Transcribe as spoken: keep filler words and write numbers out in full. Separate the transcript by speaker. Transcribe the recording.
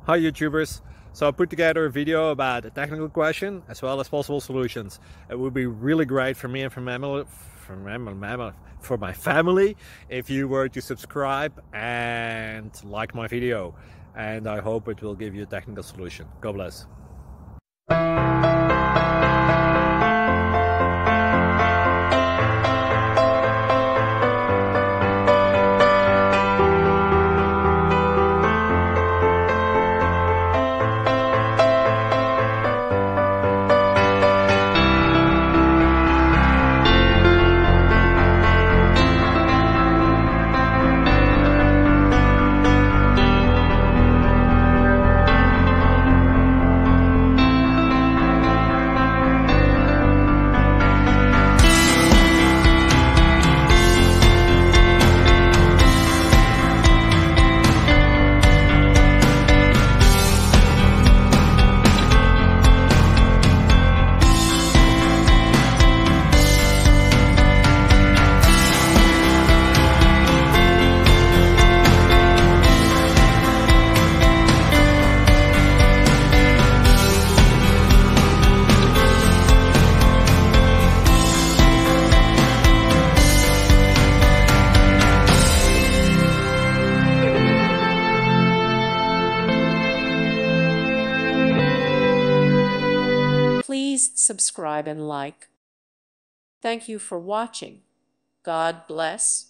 Speaker 1: Hi YouTubers! So I put together a video about a technical question as well as possible solutions. It would be really great for me and for, mammal, for, mammal, for my family if you were to subscribe and like my video. And I hope it will give you a technical solution. God bless.
Speaker 2: Please subscribe and like. Thank you for watching. God bless.